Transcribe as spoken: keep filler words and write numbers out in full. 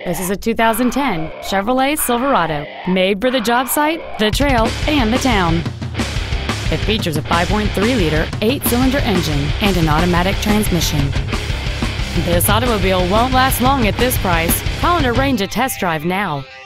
This is a two thousand ten Chevrolet Silverado, made for the job site, the trail, and the town. It features a five point three liter eight-cylinder engine and an automatic transmission. This automobile won't last long at this price. Call and arrange a test drive now.